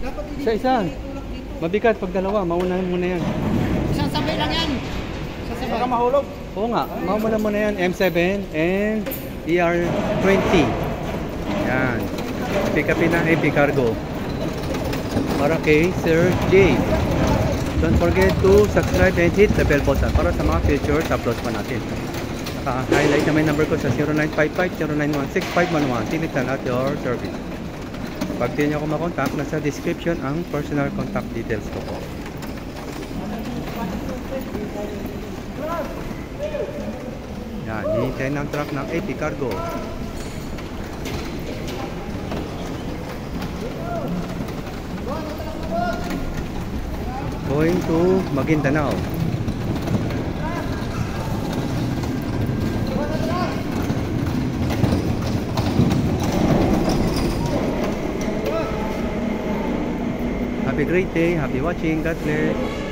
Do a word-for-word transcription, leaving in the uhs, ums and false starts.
Dapat hindi Isa-isa. tulak dito. Mabigat pag dalawa, maunahin muna yan. Isang sabay lang yan. Isang sabay. Baka mahulog. Oo nga, mauna muna yan. M seven and E R twenty. Yan. Pick upin na A P Cargo. Para kay Sir J. Don't forget to subscribe and hit the bell button para sa mga future uploads pa natin. Naka-highlight na may number ko sa zero nine five five zero nine one six five one one. Tinitan at your service. Pag di nyo ako makontak, nasa description ang personal contact details ko po. Yan, hihintayin ng truck ng A P Cargo. Going to Maguindanao. Have a great day. Happy watching. God bless.